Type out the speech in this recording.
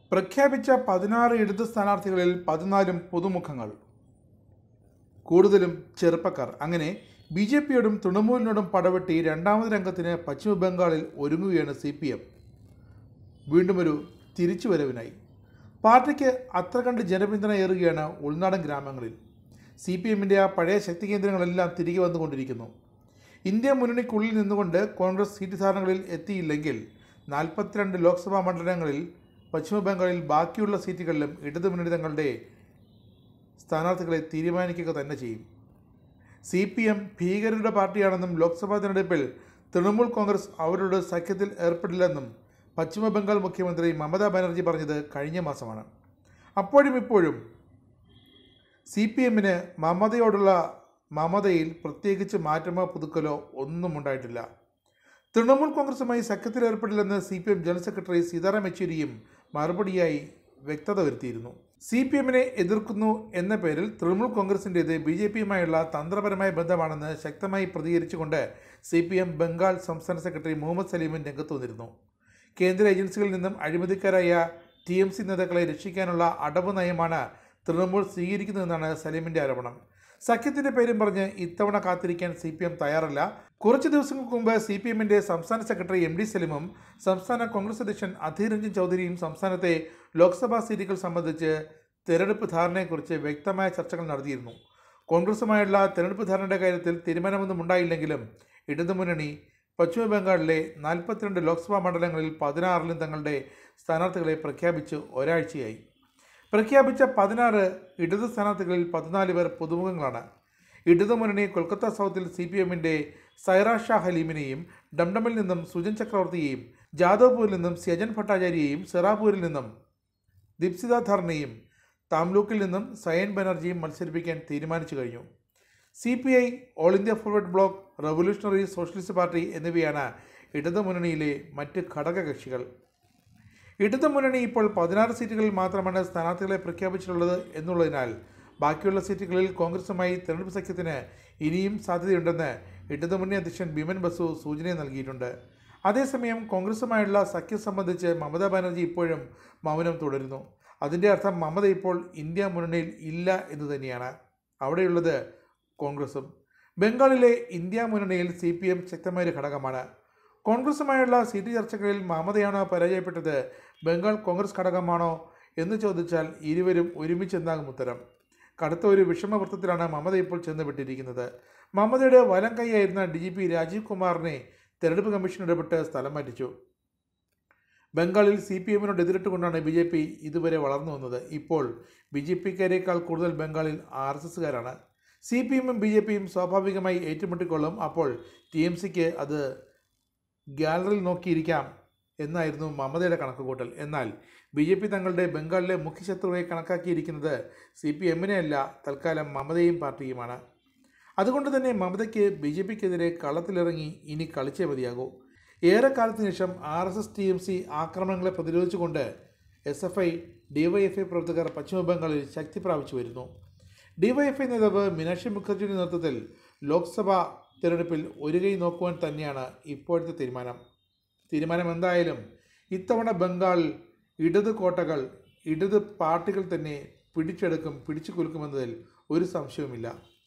പ്രഖ്യാപിച്ച 16 ഇടത് സ്ഥാനാർത്ഥികളിൽ 14 പുതുമുഖങ്ങൾ, കൂടുതലും ചെറുപ്പക്കാർ. അങ്ങനെ ബി ജെ പിയോടും തൃണമൂലിനോടും പടവെട്ടി രണ്ടാമത് രംഗത്തിന് പശ്ചിമ ബംഗാളിൽ ഒരുങ്ങുകയാണ് CPM. വീണ്ടുമൊരു തിരിച്ചുവരവിനായി പാർട്ടിക്ക് അത്ര കണ്ട് ജനപിന്തുണ ഏറുകയാണ് ഉൾനാടൻ ഗ്രാമങ്ങളിൽ. CPMൻ്റെ ആ പഴയ ശക്തി കേന്ദ്രങ്ങളെല്ലാം തിരികെ വന്നുകൊണ്ടിരിക്കുന്നു. ഇന്ത്യ മുന്നണിക്കുള്ളിൽ നിന്നുകൊണ്ട് കോൺഗ്രസ് സീറ്റ് ധാരണകളിൽ എത്തിയില്ലെങ്കിൽ 42 ലോക്സഭാ മണ്ഡലങ്ങളിൽ പശ്ചിമ ബംഗാളിൽ ബാക്കിയുള്ള സീറ്റുകളിലും ഇടതു മുന്നണി തങ്ങളുടെ സ്ഥാനാർത്ഥികളെ തീരുമാനിക്കുക തന്നെ ചെയ്യും. CPM ഭീകരരുടെ പാർട്ടിയാണെന്നും ലോക്സഭാ തിരഞ്ഞെടുപ്പിൽ തൃണമൂൽ കോൺഗ്രസ് അവരോട് സഖ്യത്തിൽ ഏർപ്പെടില്ലെന്നും പശ്ചിമ ബംഗാൾ മുഖ്യമന്ത്രി മമതാ ബാനർജി പറഞ്ഞത് കഴിഞ്ഞ മാസമാണ്. അപ്പോഴും ഇപ്പോഴും CPMന് മമതയിൽ പ്രത്യേകിച്ച് മാറ്റമോ പുതുക്കലോ ഒന്നും ഉണ്ടായിട്ടില്ല. തൃണമൂൽ കോൺഗ്രസുമായി സഖ്യത്തിൽ ഏർപ്പെടില്ലെന്ന് CPM ജനറൽ സെക്രട്ടറി സീതാറാം യെച്ചൂരിയും മറുപടിയായി വ്യക്തത വരുത്തിയിരുന്നു. CPMനെ എതിർക്കുന്നു എന്ന പേരിൽ തൃണമൂൽ കോൺഗ്രസിൻ്റേത് BJPയുമായുള്ള തന്ത്രപരമായ ബന്ധമാണെന്ന് ശക്തമായി പ്രതികരിച്ചുകൊണ്ട് CPM ബംഗാൾ സംസ്ഥാന സെക്രട്ടറി മുഹമ്മദ് സലീമും രംഗത്ത് വന്നിരുന്നു. കേന്ദ്ര ഏജൻസികളിൽ നിന്നും അഴിമതിക്കാരായ TMC നേതാക്കളെ രക്ഷിക്കാനുള്ള അടവ് നയമാണ് തൃണമൂൽ സ്വീകരിക്കുന്നതെന്നാണ് സലീമിൻ്റെ ആരോപണം. സഖ്യത്തിൻ്റെ പേരും പറഞ്ഞ് ഇത്തവണ കാത്തിരിക്കാൻ CPM തയ്യാറല്ല. കുറച്ച് ദിവസങ്ങൾക്ക് മുമ്പ് CPMൻ്റെ സംസ്ഥാന സെക്രട്ടറി MD സലീമും സംസ്ഥാന കോൺഗ്രസ് അധ്യക്ഷൻ അധീർ രഞ്ജൻ ചൗധരിയും സംസ്ഥാനത്തെ ലോക്സഭാ സീറ്റുകൾ സംബന്ധിച്ച് തെരഞ്ഞെടുപ്പ് ധാരണയെക്കുറിച്ച് വ്യക്തമായ ചർച്ചകൾ നടത്തിയിരുന്നു. കോൺഗ്രസുമായുള്ള തെരഞ്ഞെടുപ്പ് ധാരണയുടെ കാര്യത്തിൽ തീരുമാനമൊന്നും ഉണ്ടായില്ലെങ്കിലും ഇടതുമുന്നണി പശ്ചിമ ബംഗാളിലെ 42 ലോക്സഭാ മണ്ഡലങ്ങളിൽ 16ലും തങ്ങളുടെ സ്ഥാനാർത്ഥികളെ പ്രഖ്യാപിച്ച് ഒരാഴ്ചയായി. പ്രഖ്യാപിച്ച 16 ഇടത് സ്ഥാനാർത്ഥികളിൽ 14 പേർ പുതുമുഖങ്ങളാണ്. ഇടതുമുന്നണി കൊൽക്കത്ത സൗത്തിൽ CPMൻ്റെ സൈറ ഷാ ഹലീമിനെയും, ഡംഡമിൽ നിന്നും സുജൻ ചക്രവർത്തിയെയും, ജാദവ്പൂരിൽ നിന്നും സ്യജൻ ഭട്ടാചാര്യയെയും, സിറാപൂരിൽ നിന്നും ദീപ്സിത ധർണയും, താംലൂക്കിൽ നിന്നും സയൻ ബാനർജിയും മത്സരിപ്പിക്കാൻ തീരുമാനിച്ചു കഴിഞ്ഞു. CPI, all India forward bloc, revolutionary socialist party എന്നിവയാണ് ഇടതുമുന്നണിയിലെ മറ്റ് ഘടകകക്ഷികൾ. ഇടതുമുന്നണി ഇപ്പോൾ 16 സീറ്റുകളിൽ മാത്രമാണ് സ്ഥാനാർത്ഥികളെ പ്രഖ്യാപിച്ചിട്ടുള്ളത് എന്നുള്ളതിനാൽ ബാക്കിയുള്ള സീറ്റുകളിൽ കോൺഗ്രസുമായി തെരഞ്ഞെടുപ്പ് സഖ്യത്തിന് ഇനിയും സാധ്യതയുണ്ടെന്ന് ഇടതുമുന്നണി അധ്യക്ഷൻ ബിമൻ ബസു സൂചന നൽകിയിട്ടുണ്ട്. അതേസമയം കോൺഗ്രസുമായുള്ള സഖ്യം സംബന്ധിച്ച് മമതാ ബാനർജി ഇപ്പോഴും മൗനം തുടരുന്നു. അതിൻ്റെ അർത്ഥം മമത ഇപ്പോൾ ഇന്ത്യ മുന്നണിയിൽ ഇല്ല എന്ന് തന്നെയാണ്. അവിടെയുള്ളത് കോൺഗ്രസും. ബംഗാളിലെ ഇന്ത്യ മുന്നണിയിൽ CPM ശക്തമായൊരു ഘടകമാണ്. കോൺഗ്രസുമായുള്ള സീറ്റ് ചർച്ചകളിൽ മമതയാണോ പരാജയപ്പെട്ടത്, ബംഗാൾ കോൺഗ്രസ് ഘടകമാണോ എന്ന് ചോദിച്ചാൽ ഇരുവരും ഒരുമിച്ചെന്നാകും ഉത്തരം. കടുത്ത ഒരു വിഷമവൃത്തത്തിലാണ് മമത ഇപ്പോൾ ചെന്നുവിട്ടിരിക്കുന്നത്. മമതയുടെ വലം കൈയായിരുന്ന DGP രാജീവ് കുമാറിനെ തെരഞ്ഞെടുപ്പ് കമ്മീഷൻ ഇടപെട്ട് സ്ഥലം മാറ്റിച്ചു. ബംഗാളിൽ CPMനോട് എതിരിട്ടുകൊണ്ടാണ് BJP ഇതുവരെ വളർന്നു വന്നത്. ഇപ്പോൾ BJPക്കാരേക്കാൾ കൂടുതൽ ബംഗാളിൽ RSSകാരാണ്. CPMും BJPയും സ്വാഭാവികമായി ഏറ്റുമുട്ടിക്കൊള്ളും. അപ്പോൾ TMCക്ക് അത് ഗാലറിയിൽ നോക്കിയിരിക്കാം എന്നായിരുന്നു മമതയുടെ കണക്കുകൂട്ടൽ. എന്നാൽ BJP തങ്ങളുടെ ബംഗാളിലെ മുഖ്യശത്രുവായി കണക്കാക്കിയിരിക്കുന്നത് CPMനെ അല്ല, തൽക്കാലം മമതയും പാർട്ടിയുമാണ്. അതുകൊണ്ട് തന്നെ മമതയ്ക്ക് BJPക്കെതിരെ കളത്തിലിറങ്ങി ഇനി കളിച്ചേ മതിയാകൂ. ഏറെക്കാലത്തിന് ശേഷം RSS TMC ആക്രമണങ്ങളെ പ്രതിരോധിച്ചുകൊണ്ട് SFI DYFI പ്രവർത്തകർ പശ്ചിമ ബംഗാളിൽ ശക്തി പ്രാപിച്ചു വരുന്നു. DYFI നേതാവ് മീനാക്ഷി മുഖർജിയുടെ നേതൃത്വത്തിൽ ലോക്സഭാ തിരഞ്ഞെടുപ്പിൽ ഒരു കൈ നോക്കുവാൻ തന്നെയാണ് ഇപ്പോഴത്തെ തീരുമാനം. എന്തായാലും ഇത്തവണ ബംഗാൾ ഇടത് കോട്ടകൾ ഇടത് പാർട്ടികൾ തന്നെ പിടിച്ചു കുലുക്കുമെന്നതിൽ ഒരു സംശയവുമില്ല.